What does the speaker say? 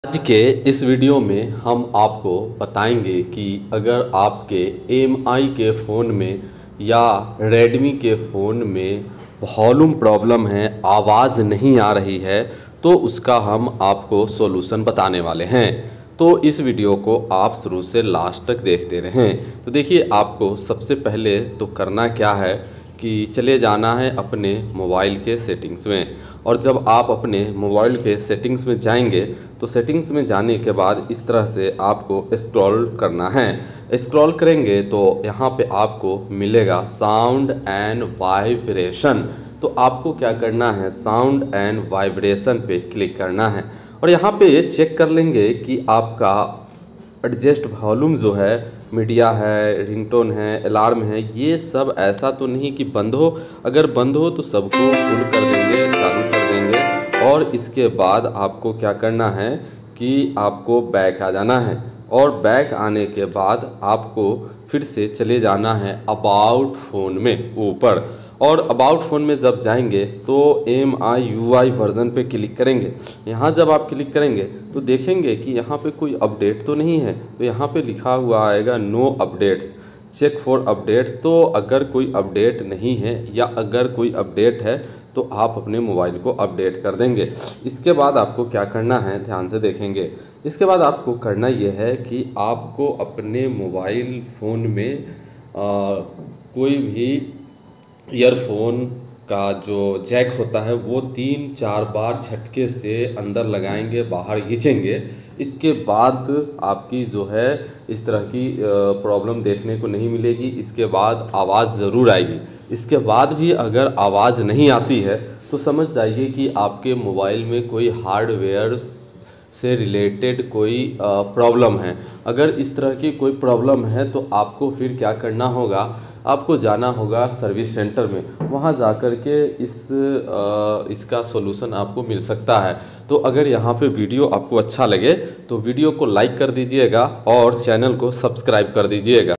आज के इस वीडियो में हम आपको बताएंगे कि अगर आपके एमआई के फ़ोन में या रेडमी के फ़ोन में वॉल्यूम प्रॉब्लम है, आवाज़ नहीं आ रही है, तो उसका हम आपको सॉल्यूशन बताने वाले हैं। तो इस वीडियो को आप शुरू से लास्ट तक देखते रहें। तो देखिए, आपको सबसे पहले तो करना क्या है कि चले जाना है अपने मोबाइल के सेटिंग्स में। और जब आप अपने मोबाइल के सेटिंग्स में जाएंगे तो सेटिंग्स में जाने के बाद इस तरह से आपको स्क्रॉल करना है। स्क्रॉल करेंगे तो यहाँ पे आपको मिलेगा साउंड एंड वाइब्रेशन। तो आपको क्या करना है, साउंड एंड वाइब्रेशन पे क्लिक करना है और यहाँ पे चेक कर लेंगे कि आपका एडजस्ट वॉल्यूम जो है, मीडिया है, रिंगटोन है, अलार्म है, ये सब ऐसा तो नहीं कि बंद हो। अगर बंद हो तो सबको फुल कर देंगे, चालू कर देंगे। और इसके बाद आपको क्या करना है कि आपको बैक आ जाना है और बैक आने के बाद आपको फिर से चले जाना है अबाउट फ़ोन में ऊपर। और अबाउट फ़ोन में जब जाएंगे तो MIUI वर्ज़न पे क्लिक करेंगे। यहाँ जब आप क्लिक करेंगे तो देखेंगे कि यहाँ पे कोई अपडेट तो नहीं है, तो यहाँ पे लिखा हुआ आएगा no updates, check for updates. तो अगर कोई अपडेट नहीं है या अगर कोई अपडेट है तो आप अपने मोबाइल को अपडेट कर देंगे। इसके बाद आपको क्या करना है, ध्यान से देखेंगे। इसके बाद आपको करना ये है कि आपको अपने मोबाइल फ़ोन में कोई भी ईयरफोन का जो जैक होता है वो 3-4 बार झटके से अंदर लगाएंगे, बाहर खींचेंगे। इसके बाद आपकी जो है इस तरह की प्रॉब्लम देखने को नहीं मिलेगी। इसके बाद आवाज़ ज़रूर आएगी। इसके बाद भी अगर आवाज़ नहीं आती है तो समझ जाइए कि आपके मोबाइल में कोई हार्डवेयर से रिलेटेड कोई प्रॉब्लम है। अगर इस तरह की कोई प्रॉब्लम है तो आपको फिर क्या करना होगा, आपको जाना होगा सर्विस सेंटर में। वहाँ जा कर के इसका सॉल्यूशन आपको मिल सकता है। तो अगर यहाँ पे वीडियो आपको अच्छा लगे तो वीडियो को लाइक कर दीजिएगा और चैनल को सब्सक्राइब कर दीजिएगा।